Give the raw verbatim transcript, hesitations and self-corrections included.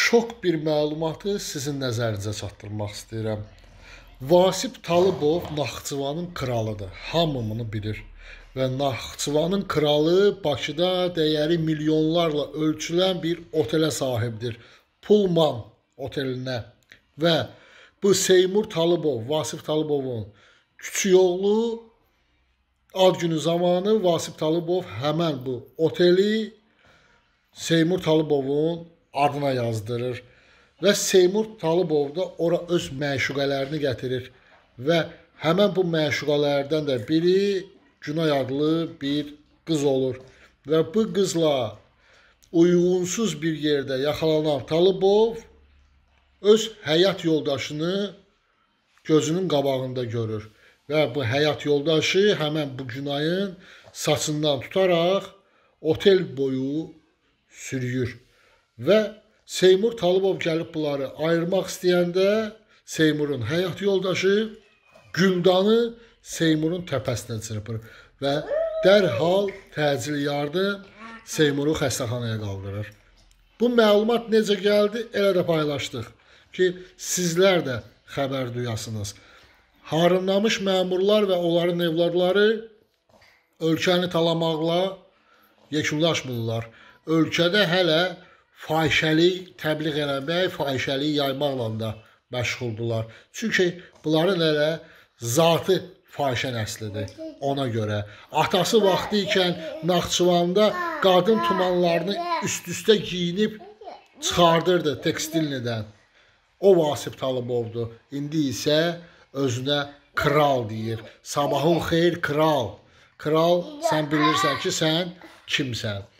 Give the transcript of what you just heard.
şok bir məlumatı sizin nəzərinizə çatdırmaq istəyirəm. Vasif Talıbov Naxçıvanın kralıdır. Hamı bunu bilir. Və Naxçıvanın kralı Bakıda dəyəri milyonlarla ölçülən bir otelə sahibdir. Pullman otelinə. Və bu Seymur Talıbov, Vasif Talıbovun küçük oğlu ad günü zamanı Vasif Talıbov həmən bu oteli Seymur Talıbovun adına yazdırır. Və Seymur Talıbov da ora öz məşuqələrini gətirir. Və həmən bu məşuqələrdən də biri Günay adlı bir qız olur. Və bu qızla uyğunsuz bir yerdə yaxalanan Talıbov öz həyat yoldaşını gözünün qabağında görür. Və bu həyat yoldaşı həmən bu Günayın saçından tutaraq otel boyu sürüyür. Və Seymur Talıbov gəlib bunları ayırmaq istəyəndə Seymurun həyat yoldaşı Güldanı Seymurun təpəsinə çırpır və dərhal təcil yardım Seymuru xəstəxanaya qaldırır. Bu məlumat necə gəldi? Elə də paylaşdıq ki, sizlər də xəbər duyasınız. Harınlamış məmurlar və onların evladları ölkəni talamaqla yekunlaşmırlar. Ölkədə hələ fahişəlik təbliğ eləmək, fahişəlik yaymaqla da məşğuldular. Çünki bunların elə zatı fahişə nəslidir ona görə. Atası vaxtı ikən Naxçıvanda qadın tumanlarını üst-üstə giyinib çıxardırdı tekstilnidən. O Vasif Talıbovdur. İndi isə özünə kral deyir. Sabahın xeyir kral. Kral, sən bilirsən ki, sən kimsən?